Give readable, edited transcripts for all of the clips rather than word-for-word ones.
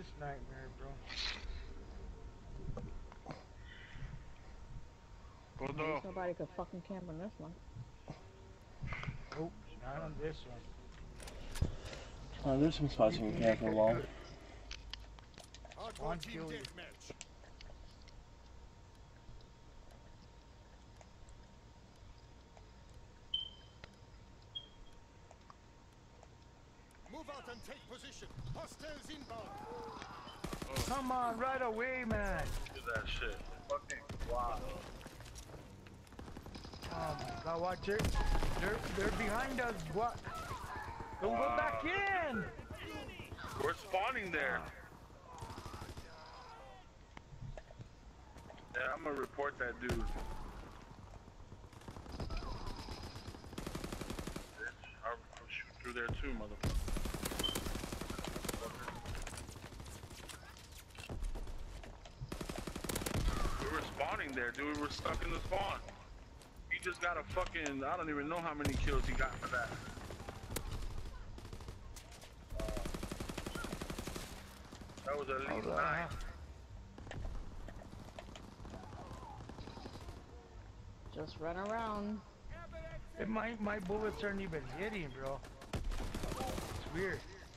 this nightmare, bro. At least nobody could fucking camp on this one. Nope, not on this one. Oh, there's some spots you can camp along. One kill you. Move out and take position. Hostiles inbound. Come on, right away, man. Do that shit. Fucking wow. Oh my God, watch it. They're behind us. What? Don't go back in. We're spawning there. Yeah, I'm gonna report that dude. Bitch, I'll shoot through there too, motherfucker. We were spawning there, dude. We were stuck in the spawn. He just got a fucking, I don't even know how many kills he got for that. That was at least 9. Just run around. My bullets aren't even hitting, bro. It's weird.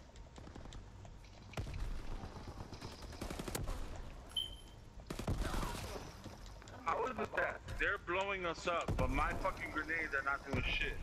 How is it that they're blowing us up, but my fucking grenades are not doing shit?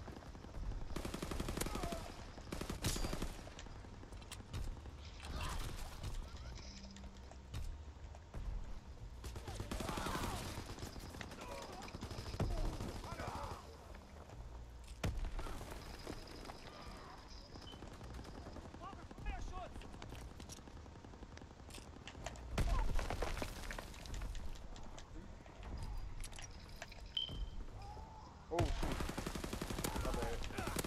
Oh shoot. My bad.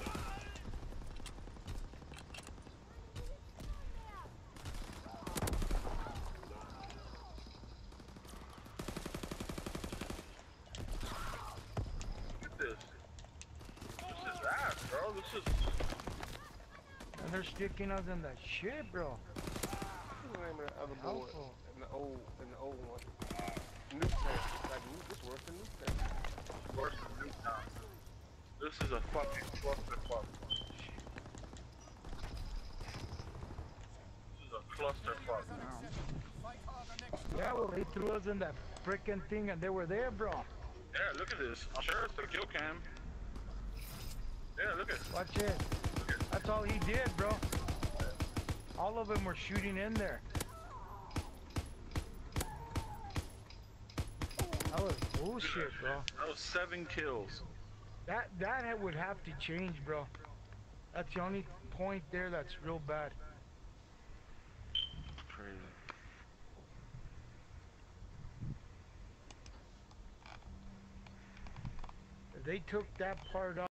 Look at this. This is ass, bro. This is... And they're sticking us in that shit, bro. What's the name of that other board Helpful. in the old one? Nuketown. Like this worse than Nuketown. Worse than Newtown. This is a fucking clusterfuck. This is a clusterfuck. Yeah, well, they threw us in that freaking thing and they were there, bro. Yeah, look at this. I'm sure it's the kill cam. Yeah, look at it. Watch it. That's all he did, bro. All of them were shooting in there. That was bullshit, bro. That was 7 kills. That would have to change, bro. That's the only point there that's real bad. Crazy. If they took that part off.